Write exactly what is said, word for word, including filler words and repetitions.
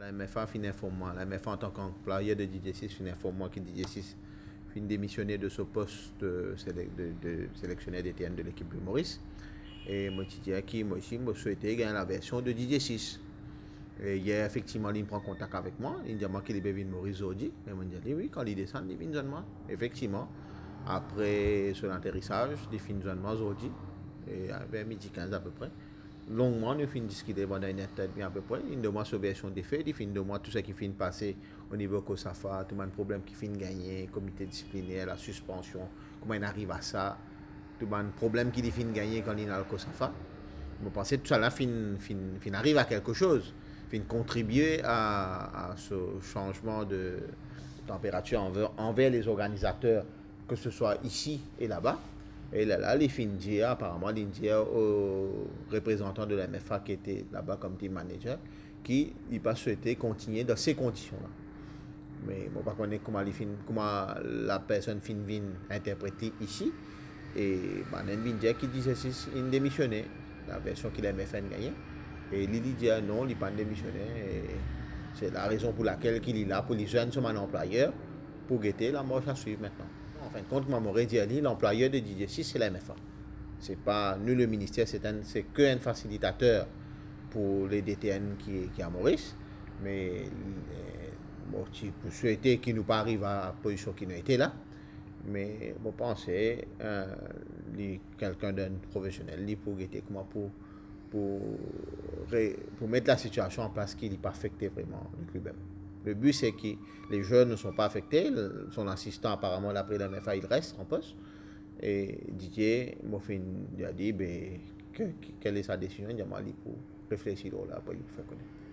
La M F A fin informe moi. La M F A en tant qu'employeur de D J six fin informe moi que D J six fin démissionné de ce poste de, de, de sélectionnaire D T N de l'équipe de Maurice. Et moi, je dis qui moi aussi, moi souhaitais gagner la version de D J six. Et hier, effectivement, il prend contact avec moi. Il me dit qu'il est venu Maurice aujourd'hui. Et moi, je dis oui, quand il descend, il vient de moi. Effectivement, après son atterrissage, il finit de moi aujourd'hui. Et vers midi quinze à peu près. Longuement, nous finissons discuter pendant une heure à peu près. Il demande sa version des faits, il finit de moi tout ce qui finit de passer au niveau COSAFA, tout le problème qui finit de gagner, comité disciplinaire, la suspension, comment il arrive à ça, tout le problème qui finit de gagner quand il est à le COSAFA. Je pense que tout ça là fin, fin, fin arrive à quelque chose, fin contribuer à, à ce changement de température envers, envers les organisateurs, que ce soit ici et là-bas. Et là, là, les fins dire, apparemment, les dire aux représentants de la M F A qui était là-bas comme team manager, qui n'ont pas souhaité continuer dans ces conditions-là. Mais je ne sais pas comment, comment la personne fin vient interpréter ici. Et ben, il vient dire qu'il disait qu'il démissionnait, la version qu'il a M F A gagné. Et il dit non, il n'a pas démissionné. C'est la raison pour laquelle il est là, pour les jeunes sur mon employeur, pour guetter la marche à suivre maintenant. En fin de compte, Mamoré Diali, l'employeur de D J six, c'est la M F A. Ce n'est pas nous, le ministère, c'est qu'un facilitateur pour les D T N qui, qui est à Maurice. Mais bon, pour souhaiter qu'il nous pas arrive à la position qui nous était là. Mais je pense que euh, quelqu'un d'un professionnel pour guetter comment pour, pour, pour mettre la situation en place qui n'est pas affecté vraiment le club. Le but, c'est que les jeunes ne sont pas affectés. Son assistant, apparemment, d'après la M F A, il reste en poste. Et Didier Moffin a dit ben, que, quelle est sa décision. Il a dit pour réfléchir là, pour lui faire connaître.